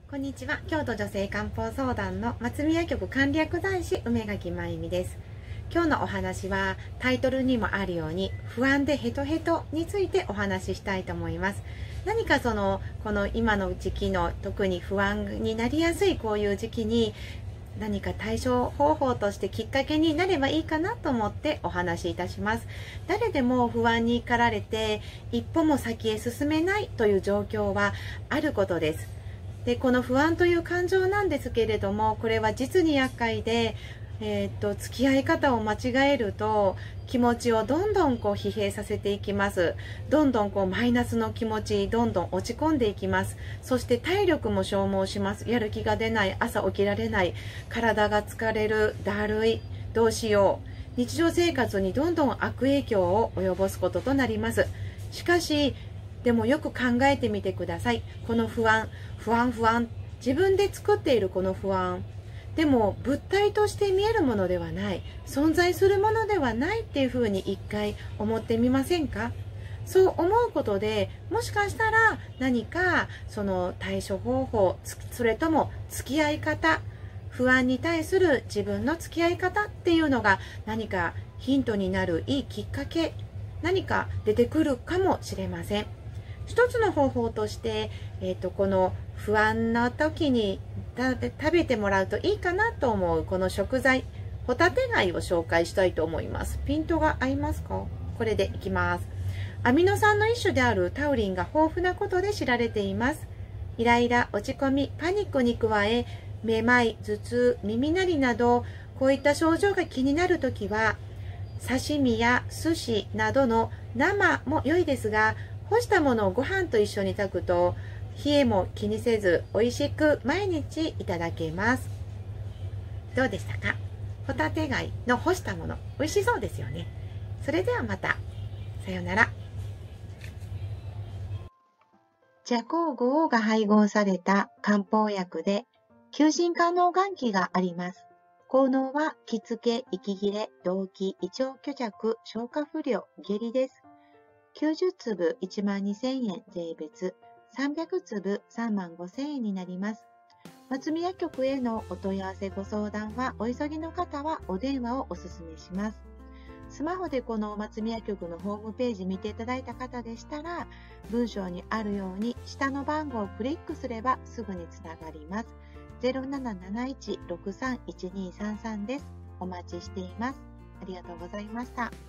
こんにちは。京都女性漢方相談の松宮局管理薬剤師梅垣真由美です。今日のお話はタイトルにもあるように不安でヘトヘトについてお話ししたいと思います。何かこの今の時期の特に不安になりやすいこういう時期に何か対処方法としてきっかけになればいいかなと思ってお話しいたします。誰でも不安に駆られて一歩も先へ進めないという状況はあることです。でこの不安という感情なんですけれども、これは実に厄介で、付き合い方を間違えると気持ちをどんどん疲弊させていきます。どんどんマイナスの気持ちどんどん落ち込んでいきます。そして体力も消耗します。やる気が出ない、朝起きられない、体が疲れる、だるい、どうしよう、日常生活にどんどん悪影響を及ぼすこととなります。しかしでもよく考えてみてください。この不安、自分で作っているこの不安、でも物体として見えるものではない、存在するものではないっていうふうに一回思ってみませんか？そう思うことで、もしかしたら何かその対処方法、それとも付き合い方、不安に対する自分の付き合い方っていうのが何かヒントになるいいきっかけ、何か出てくるかもしれません。一つの方法として、この不安な時に食べてもらうといいかなと思うこの食材、ホタテ貝を紹介したいと思います。ピントが合いますか？これでいきます。アミノ酸の一種であるタウリンが豊富なことで知られています。イライラ、落ち込み、パニックに加え、めまい、頭痛、耳鳴りなど、こういった症状が気になるときは、刺身や寿司などの生も良いですが、干したものをご飯と一緒に炊くと冷えも気にせず美味しく毎日いただけます。どうでしたか？ホタテ貝の干したもの、美味しそうですよね。それではまた。さようなら。麝香合が配合された漢方薬で求心可能元気があります。効能は気付け、息切れ、動悸、胃腸虚弱、消化不良、下痢です。90粒12,000円税別、300粒35,000円になります。松宮局へのお問い合わせご相談は、お急ぎの方はお電話をお勧めします。スマホでこの松宮局のホームページ見ていただいた方でしたら、文章にあるように下の番号をクリックすればすぐにつながります。0771-631233です。お待ちしています。ありがとうございました。